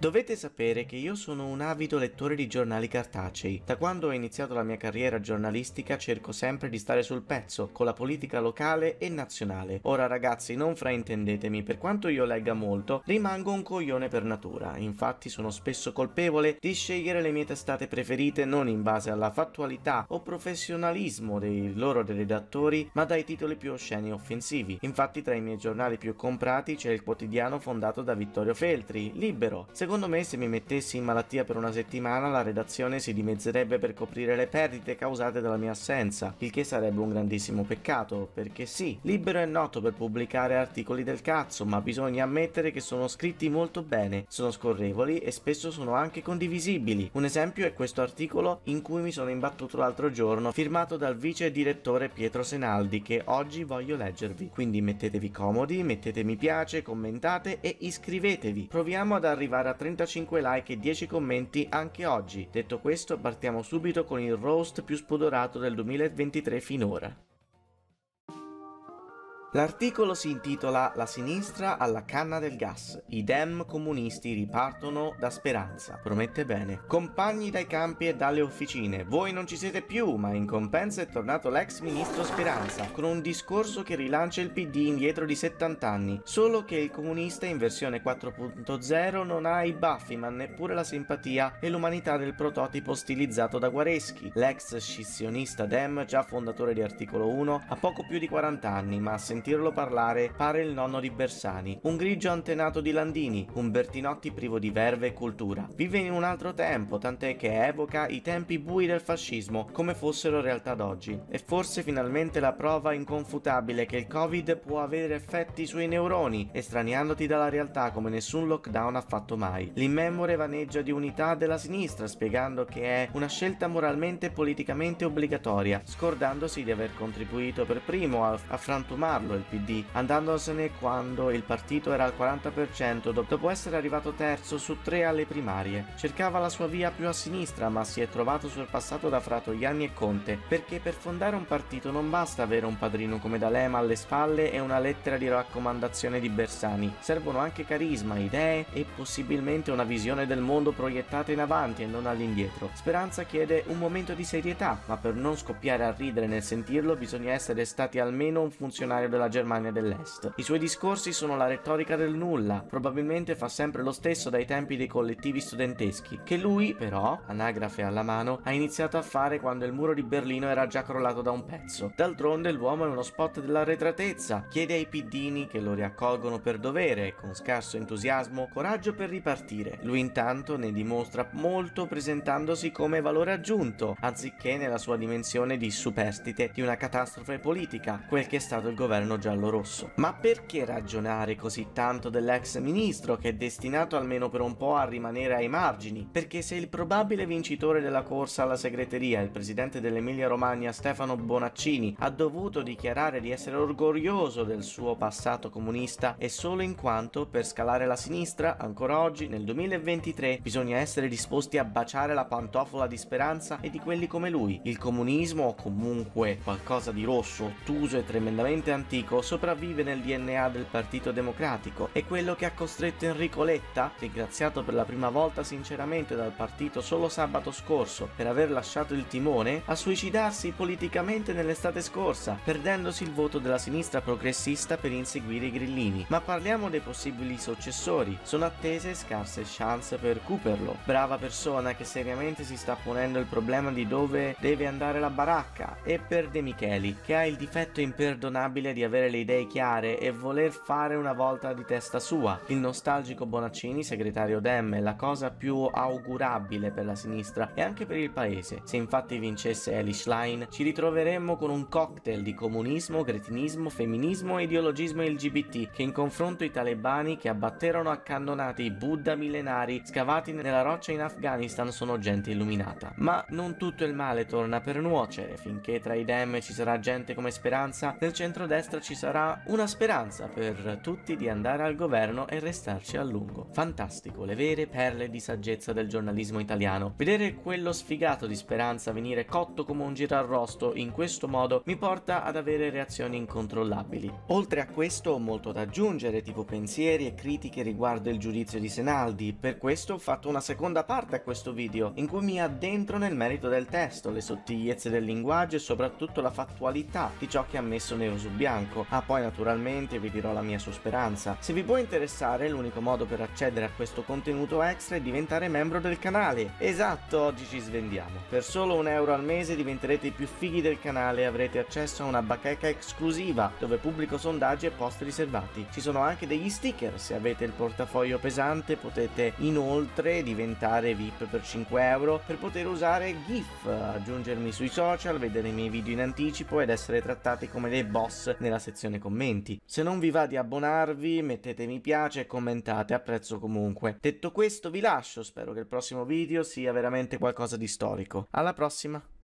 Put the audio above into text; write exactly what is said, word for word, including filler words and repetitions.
Dovete sapere che io sono un avido lettore di giornali cartacei. Da quando ho iniziato la mia carriera giornalistica cerco sempre di stare sul pezzo con la politica locale e nazionale. Ora ragazzi, non fraintendetemi, per quanto io legga molto, rimango un coglione per natura. Infatti sono spesso colpevole di scegliere le mie testate preferite non in base alla fattualità o professionalismo dei loro redattori, ma dai titoli più osceni e offensivi. Infatti tra i miei giornali più comprati c'è il quotidiano fondato da Vittorio Feltri, Libero. Secondo me se mi mettessi in malattia per una settimana la redazione si dimezzerebbe per coprire le perdite causate dalla mia assenza, il che sarebbe un grandissimo peccato, perché sì, Libero è noto per pubblicare articoli del cazzo, ma bisogna ammettere che sono scritti molto bene, sono scorrevoli e spesso sono anche condivisibili. Un esempio è questo articolo in cui mi sono imbattuto l'altro giorno, firmato dal vice direttore Pietro Senaldi, che oggi voglio leggervi. Quindi mettetevi comodi, mettete mi piace, commentate e iscrivetevi. Proviamo ad arrivare a trentacinque like e dieci commenti anche oggi. Detto questo, partiamo subito con il roast più spudorato del duemilaventitré finora. L'articolo si intitola La sinistra alla canna del gas. I dem comunisti ripartono da Speranza. Promette bene. Compagni dai campi e dalle officine, voi non ci siete più, ma in compenso è tornato l'ex ministro Speranza, con un discorso che rilancia il P D indietro di settanta anni. Solo che il comunista in versione quattro punto zero non ha i baffi, ma neppure la simpatia e l'umanità del prototipo stilizzato da Guareschi. L'ex scissionista dem, già fondatore di Articolo uno, ha poco più di quaranta anni, ma a sentirlo parlare pare il nonno di Bersani, un grigio antenato di Landini, un Bertinotti privo di verve e cultura. Vive in un altro tempo, tant'è che evoca i tempi bui del fascismo come fossero realtà d'oggi. E forse finalmente la prova inconfutabile che il Covid può avere effetti sui neuroni, estraniandoti dalla realtà come nessun lockdown ha fatto mai. L'immemore vaneggia di unità della sinistra, spiegando che è una scelta moralmente e politicamente obbligatoria, scordandosi di aver contribuito per primo a, a frantumarlo il P D, andandosene quando il partito era al quaranta per cento dopo essere arrivato terzo su tre alle primarie. Cercava la sua via più a sinistra, ma si è trovato sorpassato da Fratoianni e Conte, perché per fondare un partito non basta avere un padrino come D'Alema alle spalle e una lettera di raccomandazione di Bersani, servono anche carisma, idee e possibilmente una visione del mondo proiettata in avanti e non all'indietro. Speranza chiede un momento di serietà, ma per non scoppiare a ridere nel sentirlo bisogna essere stati almeno un funzionario della Germania dell'Est. I suoi discorsi sono la retorica del nulla, probabilmente fa sempre lo stesso dai tempi dei collettivi studenteschi, che lui però, anagrafe alla mano, ha iniziato a fare quando il muro di Berlino era già crollato da un pezzo. D'altronde l'uomo è uno spot dell'arretratezza, chiede ai piddini che lo riaccolgono per dovere, con scarso entusiasmo, coraggio per ripartire. Lui intanto ne dimostra molto presentandosi come valore aggiunto, anziché nella sua dimensione di superstite di una catastrofe politica, quel che è stato il governo giallo-rosso. Ma perché ragionare così tanto dell'ex ministro che è destinato almeno per un po' a rimanere ai margini? Perché se il probabile vincitore della corsa alla segreteria, il presidente dell'Emilia Romagna Stefano Bonaccini, ha dovuto dichiarare di essere orgoglioso del suo passato comunista, è solo in quanto per scalare la sinistra ancora oggi nel duemilaventitré bisogna essere disposti a baciare la pantofola di Speranza e di quelli come lui. Il comunismo, o comunque qualcosa di rosso, ottuso e tremendamente antico, sopravvive nel D N A del Partito Democratico. È quello che ha costretto Enrico Letta, ringraziato per la prima volta sinceramente dal partito solo sabato scorso per aver lasciato il timone, a suicidarsi politicamente nell'estate scorsa, perdendosi il voto della sinistra progressista per inseguire i grillini. Ma parliamo dei possibili successori. Sono attese scarse chance per Cooperlo, brava persona che seriamente si sta ponendo il problema di dove deve andare la baracca, e per De Micheli, che ha il difetto imperdonabile di avere le idee chiare e voler fare una volta di testa sua. Il nostalgico Bonaccini, segretario Dem, è la cosa più augurabile per la sinistra e anche per il paese. Se infatti vincesse Eli Schlein, ci ritroveremmo con un cocktail di comunismo, cretinismo, femminismo e ideologismo L G B T, che in confronto ai talebani che abbatterono a cannonate i Buddha millenari scavati nella roccia in Afghanistan sono gente illuminata. Ma non tutto il male torna per nuocere, finché tra i Dem ci sarà gente come Speranza, nel centrodestra nostra ci sarà una speranza per tutti di andare al governo e restarci a lungo. Fantastico, le vere perle di saggezza del giornalismo italiano. Vedere quello sfigato di Speranza venire cotto come un girarrosto in questo modo mi porta ad avere reazioni incontrollabili. Oltre a questo ho molto da aggiungere, tipo pensieri e critiche riguardo il giudizio di Senaldi. Per questo ho fatto una seconda parte a questo video in cui mi addentro nel merito del testo, le sottigliezze del linguaggio e soprattutto la fattualità di ciò che ha messo nero su bianco. Ah, poi naturalmente vi dirò la mia su Speranza. Se vi può interessare, l'unico modo per accedere a questo contenuto extra è diventare membro del canale. Esatto, oggi ci svendiamo. Per solo un euro al mese diventerete i più fighi del canale e avrete accesso a una bacheca esclusiva dove pubblico sondaggi e post riservati. Ci sono anche degli sticker. Se avete il portafoglio pesante potete inoltre diventare V I P per cinque euro per poter usare GIF, aggiungermi sui social, vedere i miei video in anticipo ed essere trattati come dei boss nella sezione commenti. Se non vi va di abbonarvi, mettete mi piace e commentate, apprezzo comunque. Detto questo vi lascio, spero che il prossimo video sia veramente qualcosa di storico. Alla prossima!